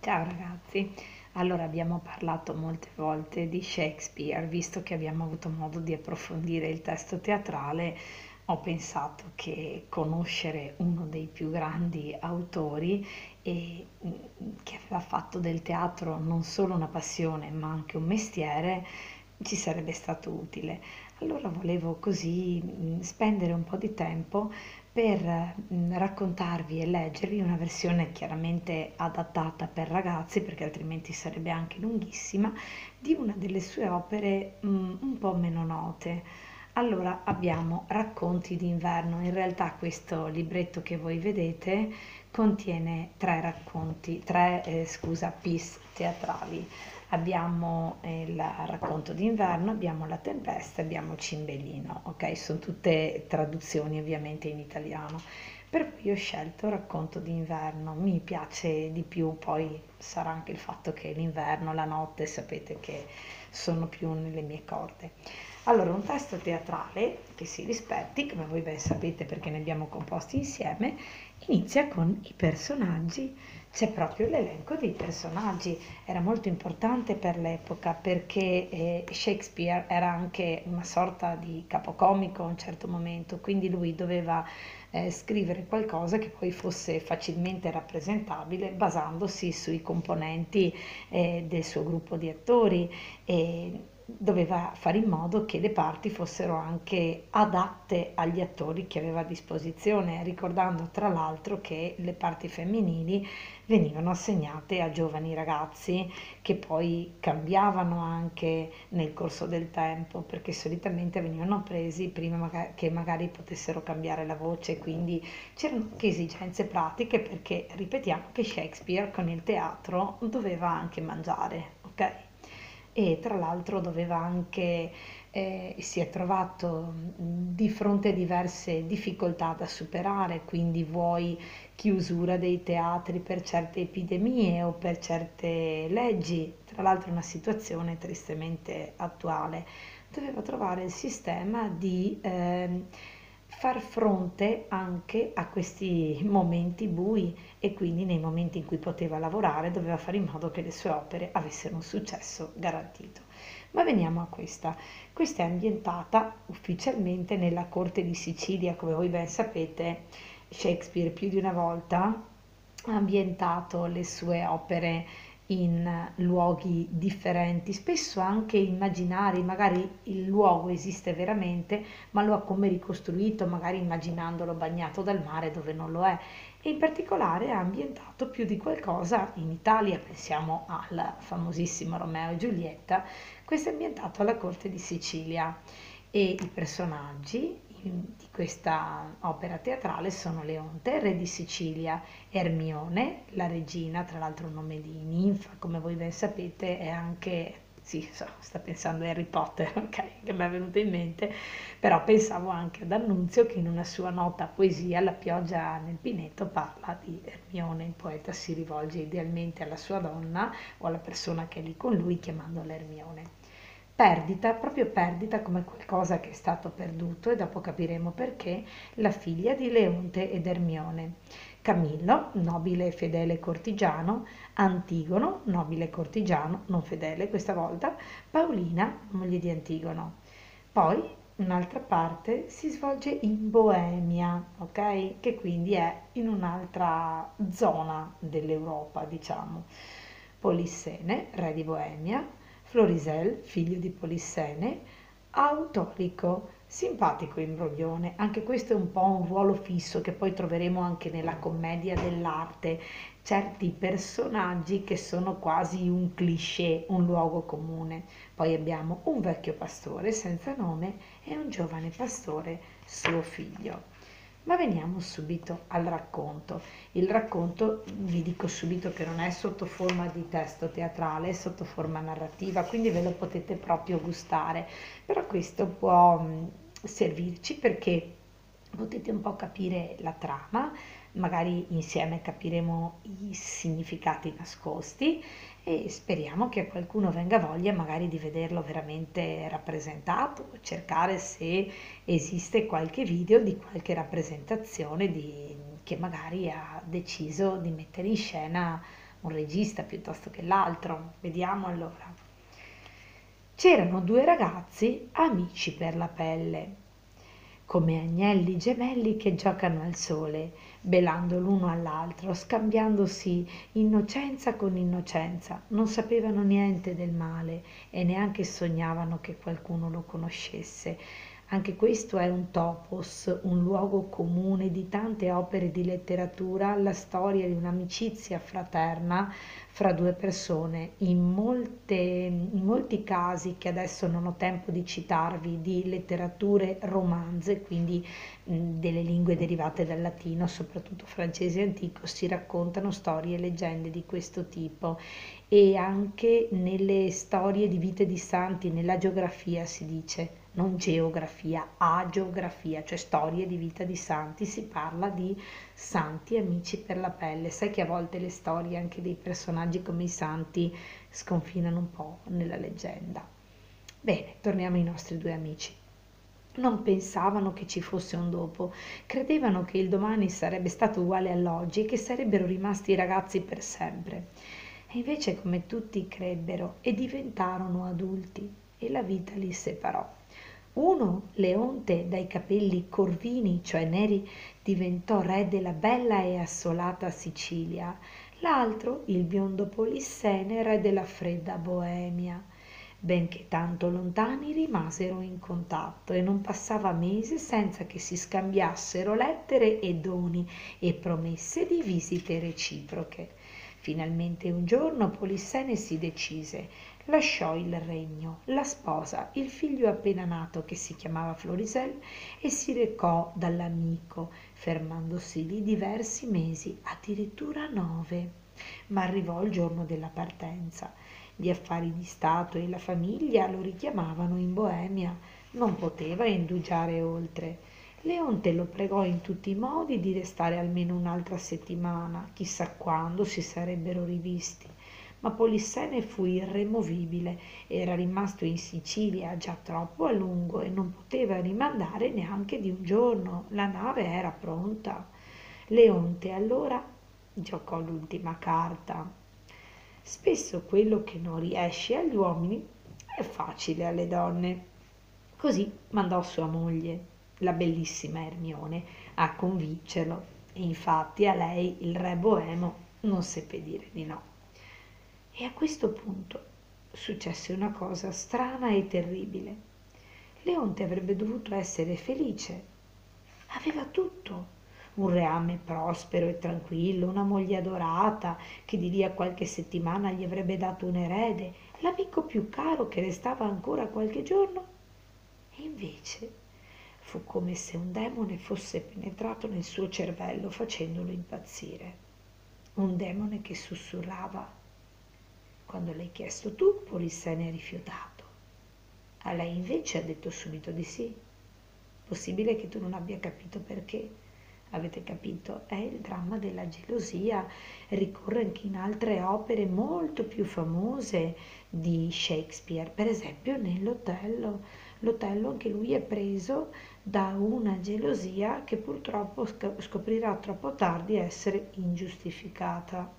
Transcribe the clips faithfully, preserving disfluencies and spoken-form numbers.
Ciao ragazzi, allora abbiamo parlato molte volte di Shakespeare, visto che abbiamo avuto modo di approfondire il testo teatrale, ho pensato che conoscere uno dei più grandi autori e mm, che aveva fatto del teatro non solo una passione, ma anche un mestiere, ci sarebbe stato utile. Allora volevo così mm, spendere un po' di tempo per mm, raccontarvi e leggervi una versione chiaramente adattata per ragazzi, perché altrimenti sarebbe anche lunghissima, di una delle sue opere mm, un po' meno note. Allora abbiamo Racconti d'inverno, in realtà questo libretto che voi vedete contiene tre racconti, tre eh, scusa, pièce teatrali. Abbiamo eh, il racconto d'inverno, abbiamo La tempesta, abbiamo Cimbellino, ok? Sono tutte traduzioni ovviamente in italiano. Per cui ho scelto Racconto d'inverno, mi piace di più, poi sarà anche il fatto che l'inverno, la notte, sapete che sono più nelle mie corde. Allora, un testo teatrale che si rispetti, come voi ben sapete perché ne abbiamo composti insieme, inizia con i personaggi, c'è proprio l'elenco dei personaggi. Era molto importante per l'epoca perché eh, Shakespeare era anche una sorta di capocomico a un certo momento, quindi lui doveva eh, scrivere qualcosa che poi fosse facilmente rappresentabile basandosi sui componenti eh, del suo gruppo di attori e doveva fare in modo che le parti fossero anche adatte agli attori che aveva a disposizione, ricordando tra l'altro che le parti femminili venivano assegnate a giovani ragazzi che poi cambiavano anche nel corso del tempo, perché solitamente venivano presi prima magari, che magari potessero cambiare la voce, quindi c'erano anche esigenze pratiche perché ripetiamo che Shakespeare con il teatro doveva anche mangiare, ok? E tra l'altro doveva anche, eh, si è trovato di fronte a diverse difficoltà da superare, quindi vuoi chiusura dei teatri per certe epidemie o per certe leggi, tra l'altro una situazione tristemente attuale. Doveva trovare il sistema di ehm, far fronte anche a questi momenti bui e quindi nei momenti in cui poteva lavorare doveva fare in modo che le sue opere avessero un successo garantito. Ma veniamo a questa. Questa è ambientata ufficialmente nella corte di Sicilia, come voi ben sapete, Shakespeare più di una volta ha ambientato le sue opere in luoghi differenti, spesso anche immaginari, magari il luogo esiste veramente, ma lo ha come ricostruito, magari immaginandolo bagnato dal mare dove non lo è. E in particolare ha ambientato più di qualcosa in Italia, pensiamo al famosissimo Romeo e Giulietta, questo è ambientato alla corte di Sicilia e i personaggi di questa opera teatrale sono Leonte, re di Sicilia, Ermione, la regina, tra l'altro un nome di ninfa, come voi ben sapete, è anche, sì, so, sta pensando a Harry Potter, ok, che mi è venuto in mente, però pensavo anche ad Annunzio che in una sua nota poesia, La pioggia nel Pineto, parla di Ermione, il poeta si rivolge idealmente alla sua donna o alla persona che è lì con lui chiamandola Ermione. Perdita, proprio perdita come qualcosa che è stato perduto e dopo capiremo perché, la figlia di Leonte ed Ermione. Camillo, nobile e fedele cortigiano, Antigono, nobile cortigiano, non fedele questa volta, Paolina, moglie di Antigono. Poi un'altra parte si svolge in Boemia, ok? Che quindi è in un'altra zona dell'Europa, diciamo. Polissene, re di Boemia, Florisel, figlio di Polissene, Autorico, simpatico imbroglione, anche questo è un po' un ruolo fisso che poi troveremo anche nella commedia dell'arte, certi personaggi che sono quasi un cliché, un luogo comune. Poi abbiamo un vecchio pastore senza nome e un giovane pastore, suo figlio. Ma veniamo subito al racconto. Il racconto, vi dico subito che non è sotto forma di testo teatrale, è sotto forma narrativa, quindi ve lo potete proprio gustare. Però questo può mh, servirci perché potete un po' capire la trama, magari insieme capiremo i significati nascosti e speriamo che a qualcuno venga voglia magari di vederlo veramente rappresentato, cercare se esiste qualche video di qualche rappresentazione di, che magari ha deciso di mettere in scena un regista piuttosto che l'altro. Vediamo allora. C'erano due ragazzi amici per la pelle, come agnelli gemelli che giocano al sole, belando l'uno all'altro, scambiandosi innocenza con innocenza. Non sapevano niente del male e neanche sognavano che qualcuno lo conoscesse. Anche questo è un topos, un luogo comune di tante opere di letteratura, la storia di un'amicizia fraterna fra due persone. In, molte, in molti casi, che adesso non ho tempo di citarvi, di letterature romanze, quindi mh, delle lingue derivate dal latino, soprattutto francese antico, si raccontano storie e leggende di questo tipo. E anche nelle storie di vite di santi, nella geografia si dice, non geografia, agiografia, cioè storie di vita di santi, si parla di santi amici per la pelle. Sai che a volte le storie anche dei personaggi come i santi sconfinano un po' nella leggenda. Bene, torniamo ai nostri due amici. Non pensavano che ci fosse un dopo, credevano che il domani sarebbe stato uguale all'oggi e che sarebbero rimasti ragazzi per sempre. E invece, come tutti crebbero, e diventarono adulti e la vita li separò. Uno, Leonte, dai capelli corvini, cioè neri, diventò re della bella e assolata Sicilia. L'altro, il biondo Polissene, re della fredda Boemia. Benché tanto lontani, rimasero in contatto e non passava mese senza che si scambiassero lettere e doni e promesse di visite reciproche. Finalmente un giorno Polissene si decise, lasciò il regno, la sposa, il figlio appena nato che si chiamava Florisel e si recò dall'amico, fermandosi lì diversi mesi, addirittura nove. Ma arrivò il giorno della partenza. Gli affari di Stato e la famiglia lo richiamavano in Boemia, non poteva indugiare oltre. Leonte lo pregò in tutti i modi di restare almeno un'altra settimana, chissà quando si sarebbero rivisti. Ma Polissene fu irremovibile, era rimasto in Sicilia già troppo a lungo e non poteva rimandare neanche di un giorno, la nave era pronta. Leonte allora giocò l'ultima carta. Spesso quello che non riesce agli uomini è facile alle donne. Così mandò sua moglie, la bellissima Ermione, a convincerlo e infatti a lei il re boemo non seppe dire di no. E a questo punto successe una cosa strana e terribile. Leonte avrebbe dovuto essere felice. Aveva tutto. Un reame prospero e tranquillo, una moglie adorata che di lì a qualche settimana gli avrebbe dato un erede, l'amico più caro che restava ancora qualche giorno. E invece fu come se un demone fosse penetrato nel suo cervello facendolo impazzire. Un demone che sussurrava: quando l'hai chiesto tu, Polissene ha rifiutato. A lei invece ha detto subito di sì. Possibile che tu non abbia capito perché? Avete capito? È il dramma della gelosia, ricorre anche in altre opere molto più famose di Shakespeare, per esempio nell'Otello. L'Otello anche lui è preso da una gelosia che purtroppo scoprirà troppo tardi essere ingiustificata.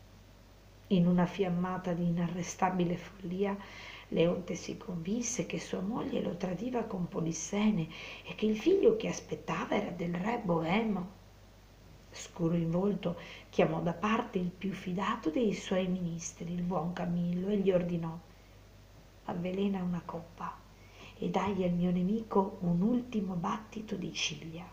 In una fiammata di inarrestabile follia, Leonte si convinse che sua moglie lo tradiva con Polissene e che il figlio che aspettava era del re boemo. Scuro in volto, chiamò da parte il più fidato dei suoi ministri, il buon Camillo, e gli ordinò: avvelena una coppa e dai al mio nemico un ultimo battito di ciglia.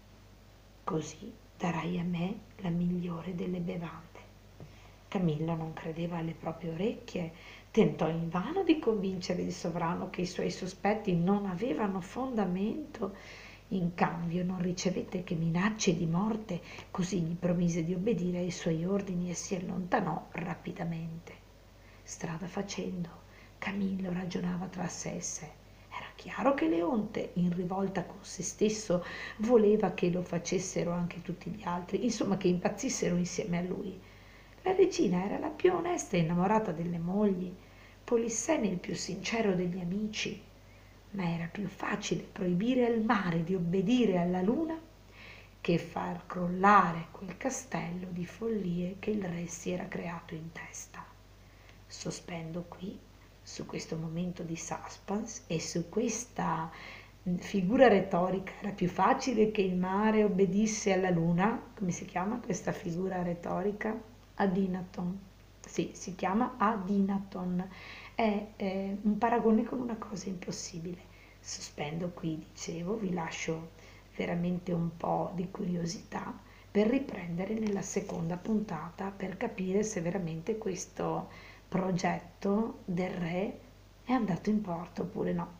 Così darai a me la migliore delle bevande. Camillo non credeva alle proprie orecchie, tentò invano di convincere il sovrano che i suoi sospetti non avevano fondamento. In cambio non ricevette che minacce di morte, così gli promise di obbedire ai suoi ordini e si allontanò rapidamente. Strada facendo, Camillo ragionava tra sé e sé. Era chiaro che Leonte, in rivolta con se stesso, voleva che lo facessero anche tutti gli altri, insomma che impazzissero insieme a lui. La regina era la più onesta e innamorata delle mogli, Polissene il più sincero degli amici, ma era più facile proibire al mare di obbedire alla luna che far crollare quel castello di follie che il re si era creato in testa. Sospendo qui, su questo momento di suspense e su questa figura retorica. Era più facile che il mare obbedisse alla luna. Come si chiama questa figura retorica? Adinaton. Sì, si chiama Adinaton. È eh, un paragone con una cosa impossibile. Sospendo qui, dicevo, vi lascio veramente un po' di curiosità per riprendere nella seconda puntata per capire se veramente questo progetto del re è andato in porto oppure no.